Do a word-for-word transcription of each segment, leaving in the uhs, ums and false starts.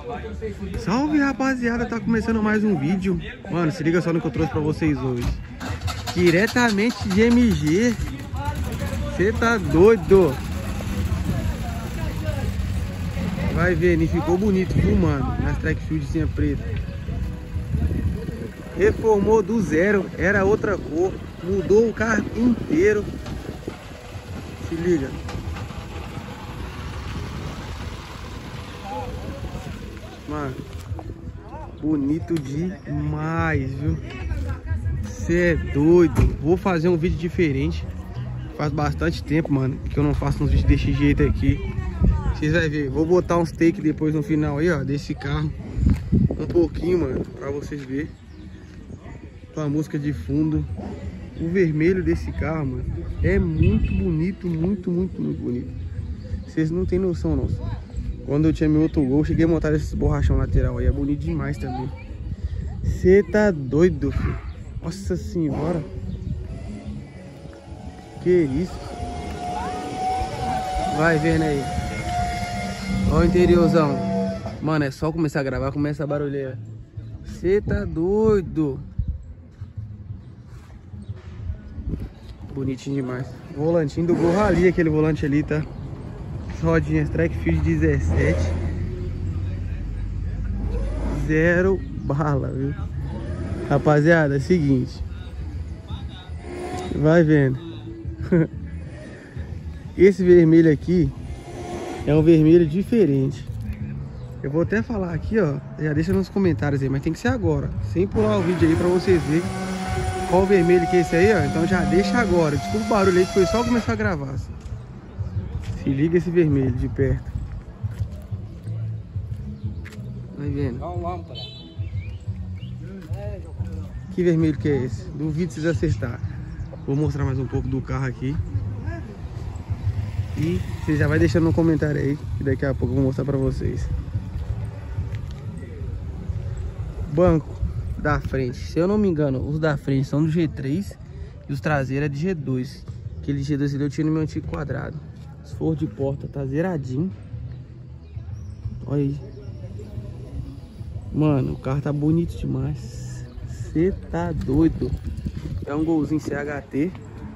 Salve, rapaziada, tá começando mais um vídeo. Mano, se liga só no que eu trouxe pra vocês hoje. Diretamente de M G. Você tá doido? Vai ver, nem ficou bonito, viu, mano? Nas track fieldzinha preta. Reformou do zero, era outra cor. Mudou o carro inteiro. Se liga. Mano, bonito demais, viu? Você é doido. Vou fazer um vídeo diferente. Faz bastante tempo, mano, que eu não faço uns vídeos desse jeito aqui. Vocês vão ver. Vou botar uns takes depois no final aí, ó, desse carro. Um pouquinho, mano, pra vocês verem. Com a música de fundo. O vermelho desse carro, mano, é muito bonito, muito, muito, muito bonito. Vocês não tem noção, não. Quando eu tinha meu outro Gol, cheguei a montar esses borrachão lateral aí. É bonito demais também. Você tá doido, filho. Nossa senhora. Que isso. Vai vendo aí. Olha o interiorzão. Mano, é só começar a gravar, começa a barulheira. Você tá doido. Bonitinho demais. Volantinho do Gol Rally, aquele volante ali, tá? Rodinhas track field dezessete. Zero bala, viu? Rapaziada, é o seguinte. Vai vendo. Esse vermelho aqui é um vermelho diferente. Eu vou até falar aqui, ó. Já deixa nos comentários aí, mas tem que ser agora. Sem pular o vídeo aí pra vocês verem qual o vermelho que é esse aí, ó. Então já deixa agora. Desculpa o barulho aí que foi só começar a gravar, assim. Se liga esse vermelho de perto. Vai vendo. Que vermelho que é esse? Duvido vocês acertar. Vou mostrar mais um pouco do carro aqui. E você já vai deixando no comentário aí, que daqui a pouco eu vou mostrar pra vocês. Banco da frente. Se eu não me engano, os da frente são do G três e os traseiros é de G dois. Aquele G dois ali eu tinha no meu antigo quadrado. Se for de porta, tá zeradinho. Olha aí. Mano, o carro tá bonito demais. Você tá doido. É um Golzinho C H T.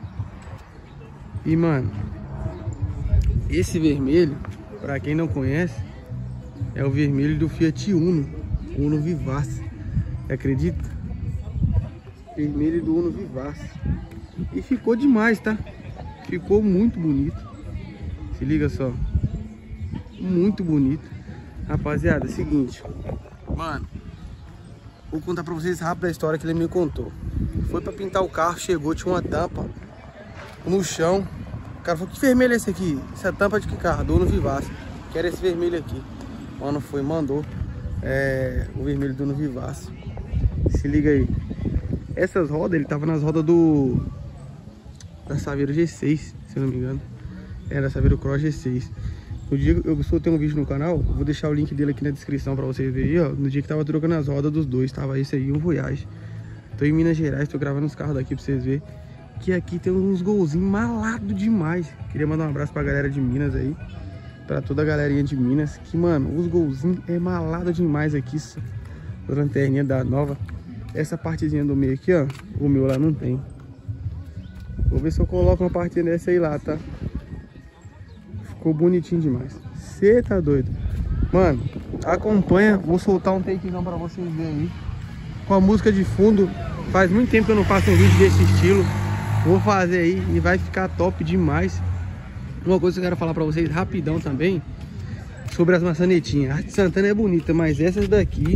E, mano, esse vermelho, pra quem não conhece, é o vermelho do Fiat Uno. Uno Vivace. Acredita? Vermelho do Uno Vivace. E ficou demais, tá? Ficou muito bonito. Se liga só. Muito bonito. Rapaziada, é o seguinte. Mano, vou contar pra vocês rápido a história que ele me contou. Foi pra pintar o carro, chegou, tinha uma tampa no chão. O cara falou, que vermelho é esse aqui? Essa tampa de que carro? Do Uno Vivace. Quero esse vermelho aqui. Mano, foi, mandou é, o vermelho do Uno Vivace. Se liga aí. Essas rodas, ele tava nas rodas do da Saveiro G seis, se eu não me engano. Era Saveiro Cross G seis. No dia que eu soltei um vídeo no canal, eu vou deixar o link dele aqui na descrição pra vocês verem, ó. No dia que tava trocando as rodas dos dois, tava esse aí, um Voyage. Tô em Minas Gerais, tô gravando os carros daqui pra vocês verem. Que aqui tem uns golzinhos malados demais. Queria mandar um abraço pra galera de Minas aí. Pra toda a galerinha de Minas. Que, mano, os golzinhos é malado demais aqui. A lanterninha da nova. Essa partezinha do meio aqui, ó. O meu lá não tem. Vou ver se eu coloco uma partinha dessa aí lá, tá? Ficou bonitinho demais. Você tá doido. Mano, acompanha. Vou soltar um takezão pra vocês verem aí. Com a música de fundo. Faz muito tempo que eu não faço um vídeo desse estilo. Vou fazer aí e vai ficar top demais. Uma coisa que eu quero falar pra vocês rapidão também. Sobre as maçanetinhas. A Arte Santana é bonita, mas essas daqui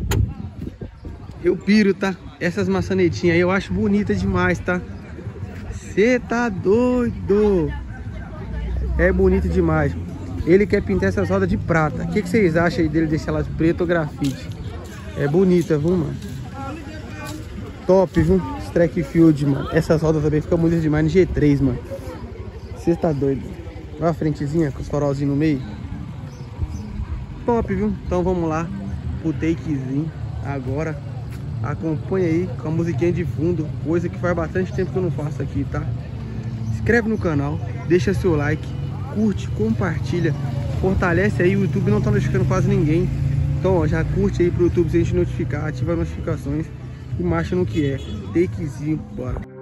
eu piro, tá? Essas maçanetinhas aí eu acho bonita demais, tá? Você tá doido. É bonito demais. Ele quer pintar essas rodas de prata. O que, que vocês acham aí dele deixar ela de preto ou grafite? É bonita, viu, mano? Top, viu? Track field, mano. Essas rodas também ficam bonitas demais no G três, mano. Você tá doido. Olha a frentezinha com os farolzinhos no meio. Top, viu? Então vamos lá pro takezinho agora. Acompanha aí com a musiquinha de fundo. Coisa que faz bastante tempo que eu não faço aqui, tá? Se inscreve no canal, deixa seu like, curte, compartilha, fortalece aí. O YouTube não tá notificando quase ninguém. Então, ó, já curte aí pro YouTube sem te notificar, ativa as notificações e marcha no que é. Takezinho, bora.